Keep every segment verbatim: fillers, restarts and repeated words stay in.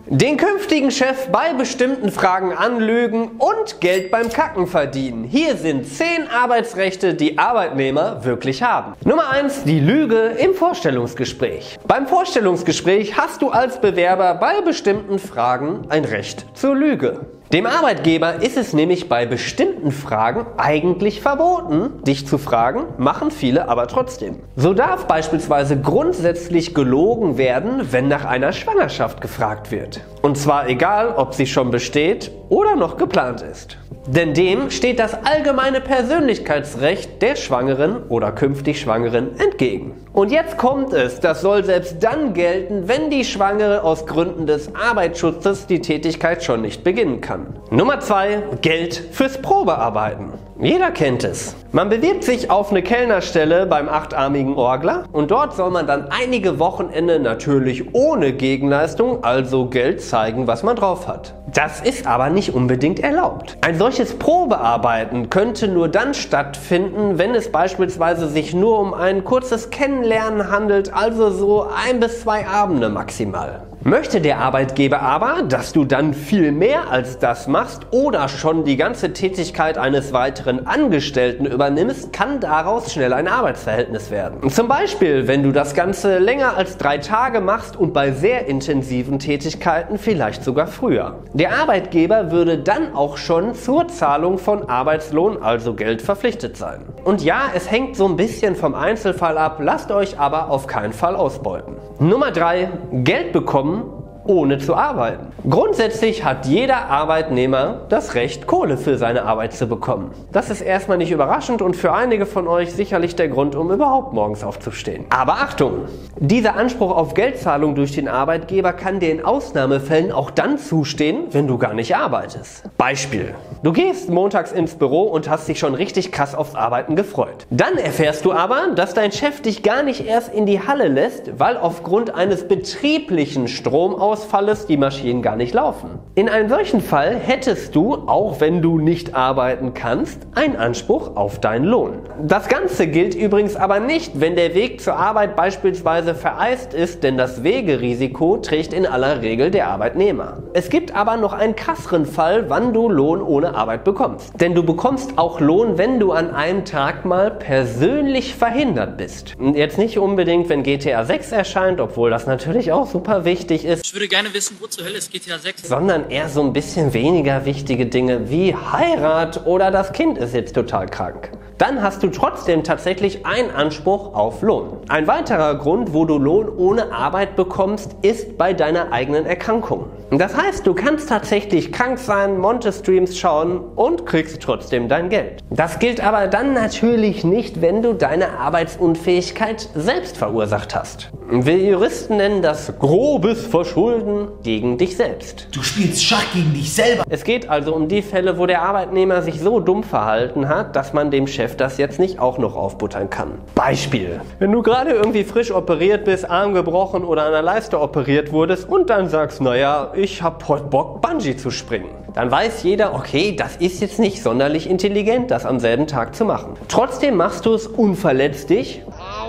Den künftigen Chef bei bestimmten Fragen anlügen und Geld beim Kacken verdienen. Hier sind zehn Arbeitsrechte, die Arbeitnehmer wirklich haben. Nummer eins. Die Lüge im Vorstellungsgespräch. Beim Vorstellungsgespräch hast du als Bewerber bei bestimmten Fragen ein Recht zur Lüge. Dem Arbeitgeber ist es nämlich bei bestimmten Fragen eigentlich verboten, dich zu fragen, machen viele aber trotzdem. So darf beispielsweise grundsätzlich gelogen werden, wenn nach einer Schwangerschaft gefragt wird. Und zwar egal, ob sie schon besteht oder noch geplant ist. Denn dem steht das allgemeine Persönlichkeitsrecht der Schwangeren oder künftig Schwangeren entgegen. Und jetzt kommt es, das soll selbst dann gelten, wenn die Schwangere aus Gründen des Arbeitsschutzes die Tätigkeit schon nicht beginnen kann. Nummer zwei. Geld fürs Probearbeiten. Jeder kennt es. Man bewirbt sich auf eine Kellnerstelle beim achtarmigen Orgler und dort soll man dann einige Wochenende natürlich ohne Gegenleistung, also Geld, zeigen, was man drauf hat. Das ist aber nicht unbedingt erlaubt. Ein solches Probearbeiten könnte nur dann stattfinden, wenn es beispielsweise sich nur um ein kurzes Kennenlernen handelt, also so ein bis zwei Abende maximal. Möchte der Arbeitgeber aber, dass du dann viel mehr als das machst oder schon die ganze Tätigkeit eines weiteren Angestellten übernimmst, kann daraus schnell ein Arbeitsverhältnis werden. Zum Beispiel, wenn du das Ganze länger als drei Tage machst und bei sehr intensiven Tätigkeiten vielleicht sogar früher. Der Arbeitgeber würde dann auch schon zur Zahlung von Arbeitslohn, also Geld, verpflichtet sein. Und ja, es hängt so ein bisschen vom Einzelfall ab, lasst euch aber auf keinen Fall ausbeuten. Nummer drei. Geld bekommen ohne zu arbeiten. Grundsätzlich hat jeder Arbeitnehmer das Recht, Kohle für seine Arbeit zu bekommen. Das ist erstmal nicht überraschend und für einige von euch sicherlich der Grund, um überhaupt morgens aufzustehen. Aber Achtung! Dieser Anspruch auf Geldzahlung durch den Arbeitgeber kann dir in Ausnahmefällen auch dann zustehen, wenn du gar nicht arbeitest. Beispiel: Du gehst montags ins Büro und hast dich schon richtig krass aufs Arbeiten gefreut. Dann erfährst du aber, dass dein Chef dich gar nicht erst in die Halle lässt, weil aufgrund eines betrieblichen Stromausfalls Ausfalles die Maschinen gar nicht laufen. In einem solchen Fall hättest du, auch wenn du nicht arbeiten kannst, einen Anspruch auf deinen Lohn. Das Ganze gilt übrigens aber nicht, wenn der Weg zur Arbeit beispielsweise vereist ist, denn das Wegerisiko trägt in aller Regel der Arbeitnehmer. Es gibt aber noch einen krasseren Fall, wann du Lohn ohne Arbeit bekommst. Denn du bekommst auch Lohn, wenn du an einem Tag mal persönlich verhindert bist. Jetzt nicht unbedingt, wenn G T A sechs erscheint, obwohl das natürlich auch super wichtig ist. Ich würde gerne wissen, wo zur Hölle ist G T A sechs? Sondern eher so ein bisschen weniger wichtige Dinge wie Heirat oder das Kind ist jetzt total krank. Dann hast du trotzdem tatsächlich einen Anspruch auf Lohn. Ein weiterer Grund, wo du Lohn ohne Arbeit bekommst, ist bei deiner eigenen Erkrankung. Das heißt, du kannst tatsächlich krank sein, Monte-Streams schauen und kriegst trotzdem dein Geld. Das gilt aber dann natürlich nicht, wenn du deine Arbeitsunfähigkeit selbst verursacht hast. Wir Juristen nennen das grobes Verschulden gegen dich selbst. Du spielst Schach gegen dich selber. Es geht also um die Fälle, wo der Arbeitnehmer sich so dumm verhalten hat, dass man dem Chef das jetzt nicht auch noch aufbuttern kann. Beispiel: Wenn du gerade irgendwie frisch operiert bist, Arm gebrochen oder an der Leiste operiert wurdest und dann sagst, naja, ich hab heute Bock, Bungee zu springen. Dann weiß jeder, okay, das ist jetzt nicht sonderlich intelligent, das am selben Tag zu machen. Trotzdem machst du es unverletzt dich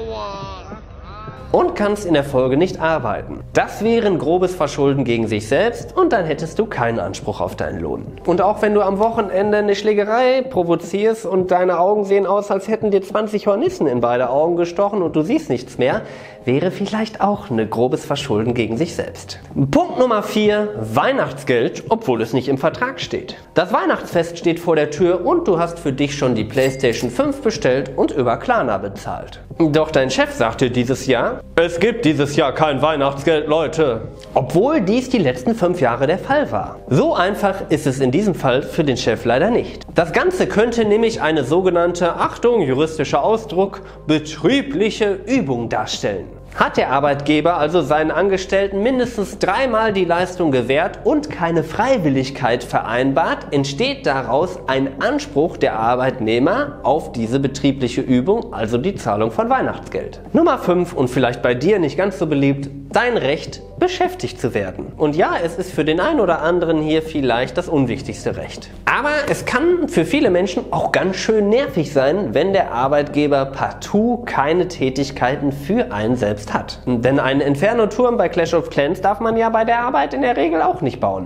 und kannst in der Folge nicht arbeiten. Das wäre ein grobes Verschulden gegen sich selbst und dann hättest du keinen Anspruch auf deinen Lohn. Und auch wenn du am Wochenende eine Schlägerei provozierst und deine Augen sehen aus, als hätten dir zwanzig Hornissen in beide Augen gestochen und du siehst nichts mehr, wäre vielleicht auch ein grobes Verschulden gegen sich selbst. Punkt Nummer vier. Weihnachtsgeld, obwohl es nicht im Vertrag steht. Das Weihnachtsfest steht vor der Tür und du hast für dich schon die PlayStation fünf bestellt und über Klarna bezahlt. Doch dein Chef sagte dieses Jahr, es gibt dieses Jahr kein Weihnachtsgeld, Leute. Obwohl dies die letzten fünf Jahre der Fall war. So einfach ist es in diesem Fall für den Chef leider nicht. Das Ganze könnte nämlich eine sogenannte, Achtung, juristischer Ausdruck, betriebliche Übung darstellen. Hat der Arbeitgeber also seinen Angestellten mindestens dreimal die Leistung gewährt und keine Freiwilligkeit vereinbart, entsteht daraus ein Anspruch der Arbeitnehmer auf diese betriebliche Übung, also die Zahlung von Weihnachtsgeld. Nummer fünf und vielleicht bei dir nicht ganz so beliebt, dein Recht, beschäftigt zu werden. Und ja, es ist für den einen oder anderen hier vielleicht das unwichtigste Recht. Aber es kann für viele Menschen auch ganz schön nervig sein, wenn der Arbeitgeber partout keine Tätigkeiten für einen selbst selbst hat. Denn einen Inferno-Turm bei Clash of Clans darf man ja bei der Arbeit in der Regel auch nicht bauen.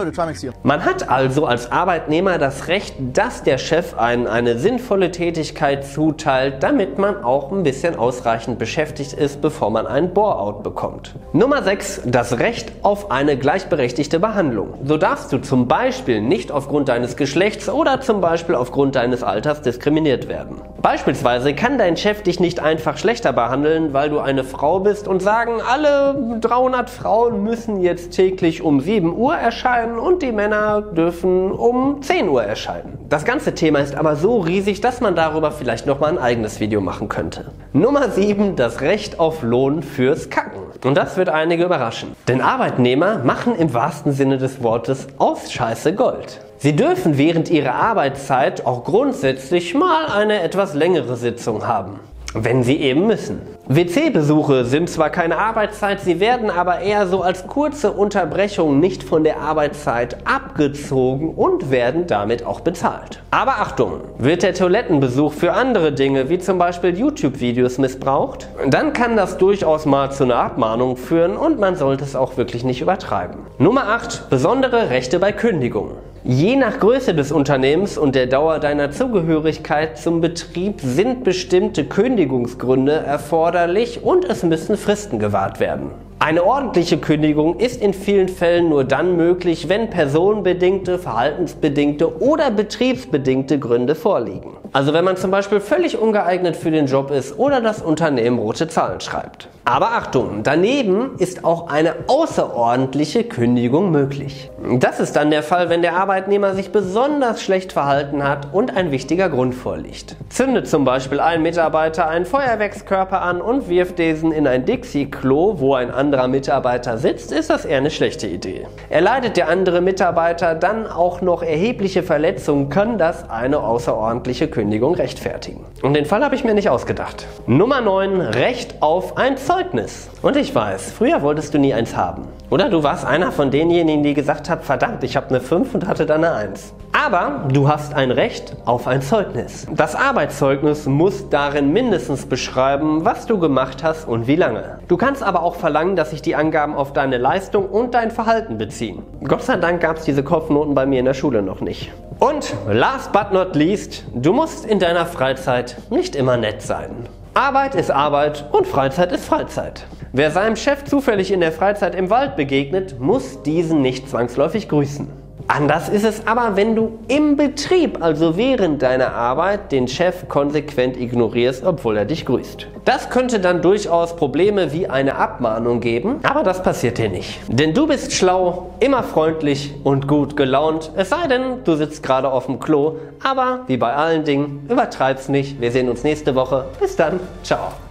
Man hat also als Arbeitnehmer das Recht, dass der Chef einen eine sinnvolle Tätigkeit zuteilt, damit man auch ein bisschen ausreichend beschäftigt ist, bevor man einen Bore-out bekommt. Nummer sechs. Das Recht auf eine gleichberechtigte Behandlung. So darfst du zum Beispiel nicht aufgrund deines Geschlechts oder zum Beispiel aufgrund deines Alters diskriminiert werden. Beispielsweise kann dein Chef dich nicht einfach schlechter behandeln, weil du eine Frau bist und sagen, alle dreihundert Frauen müssen jetzt täglich um sieben Uhr erscheinen und die Männer dürfen um zehn Uhr erscheinen. Das ganze Thema ist aber so riesig, dass man darüber vielleicht nochmal ein eigenes Video machen könnte. Nummer sieben. Das Recht auf Lohn fürs Kacken. Und das wird einige überraschen. Denn Arbeitnehmer machen im wahrsten Sinne des Wortes aus Scheiße Gold. Sie dürfen während ihrer Arbeitszeit auch grundsätzlich mal eine etwas längere Sitzung haben. Wenn sie eben müssen. W C-Besuche sind zwar keine Arbeitszeit, sie werden aber eher so als kurze Unterbrechung nicht von der Arbeitszeit abgezogen und werden damit auch bezahlt. Aber Achtung, wird der Toilettenbesuch für andere Dinge wie zum Beispiel YouTube-Videos missbraucht, dann kann das durchaus mal zu einer Abmahnung führen und man sollte es auch wirklich nicht übertreiben. Nummer acht. Besondere Rechte bei Kündigung. Je nach Größe des Unternehmens und der Dauer deiner Zugehörigkeit zum Betrieb sind bestimmte Kündigungsgründe erforderlich und es müssen Fristen gewahrt werden. Eine ordentliche Kündigung ist in vielen Fällen nur dann möglich, wenn personenbedingte, verhaltensbedingte oder betriebsbedingte Gründe vorliegen. Also wenn man zum Beispiel völlig ungeeignet für den Job ist oder das Unternehmen rote Zahlen schreibt. Aber Achtung, daneben ist auch eine außerordentliche Kündigung möglich. Das ist dann der Fall, wenn der Arbeitnehmer sich besonders schlecht verhalten hat und ein wichtiger Grund vorliegt. Zündet zum Beispiel ein Mitarbeiter einen Feuerwerkskörper an und wirft diesen in ein Dixie-Klo, wo ein anderer Mitarbeiter sitzt, ist das eher eine schlechte Idee. Erleidet der andere Mitarbeiter dann auch noch erhebliche Verletzungen, kann das eine außerordentliche Kündigung rechtfertigen. Und den Fall habe ich mir nicht ausgedacht. Nummer neun. Recht auf ein Zeugnis. Und ich weiß, früher wolltest du nie eins haben. Oder du warst einer von denjenigen, die gesagt hat, verdammt, ich habe eine fünf und hatte dann eine eins. Aber du hast ein Recht auf ein Zeugnis. Das Arbeitszeugnis muss darin mindestens beschreiben, was du gemacht hast und wie lange. Du kannst aber auch verlangen, dass sich die Angaben auf deine Leistung und dein Verhalten beziehen. Gott sei Dank gab es diese Kopfnoten bei mir in der Schule noch nicht. Und last but not least, du musst in deiner Freizeit nicht immer nett sein. Arbeit ist Arbeit und Freizeit ist Freizeit. Wer seinem Chef zufällig in der Freizeit im Wald begegnet, muss diesen nicht zwangsläufig grüßen. Anders ist es aber, wenn du im Betrieb, also während deiner Arbeit, den Chef konsequent ignorierst, obwohl er dich grüßt. Das könnte dann durchaus Probleme wie eine Abmahnung geben, aber das passiert dir nicht. Denn du bist schlau, immer freundlich und gut gelaunt, es sei denn, du sitzt gerade auf dem Klo, aber wie bei allen Dingen, übertreib's nicht. Wir sehen uns nächste Woche. Bis dann, ciao.